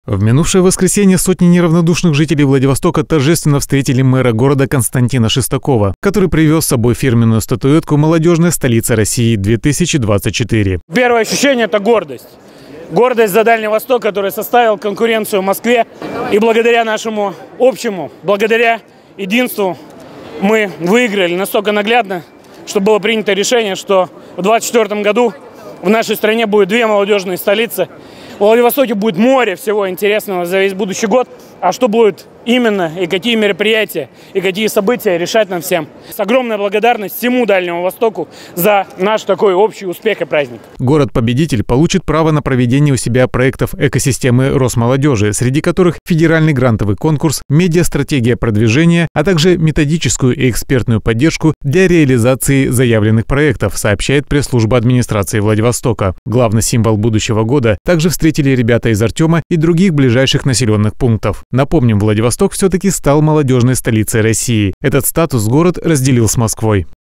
В минувшее воскресенье сотни неравнодушных жителей Владивостока торжественно встретили мэра города Константина Шестакова, который привез с собой фирменную статуэтку «Молодежная столица России-2024». Первое ощущение – это гордость. Гордость за Дальний Восток, который составил конкуренцию Москве. И благодаря нашему общему, благодаря единству мы выиграли настолько наглядно, что было принято решение, что в 2024 году в нашей стране будет две молодежные столицы. В Владивостоке будет море всего интересного за весь будущий год. А что будет именно, и какие мероприятия, и какие события, решать нам всем. С огромной благодарностью всему Дальнему Востоку за наш такой общий успех и праздник. Город-победитель получит право на проведение у себя проектов экосистемы Росмолодежи, среди которых федеральный грантовый конкурс, медиастратегия продвижения, а также методическую и экспертную поддержку для реализации заявленных проектов, сообщает пресс-служба администрации Владивостока. Главный символ будущего года также встретили ребята из Артема и других ближайших населенных пунктов. Напомним, Владивосток все-таки стал молодежной столицей России. Этот статус город разделил с Москвой.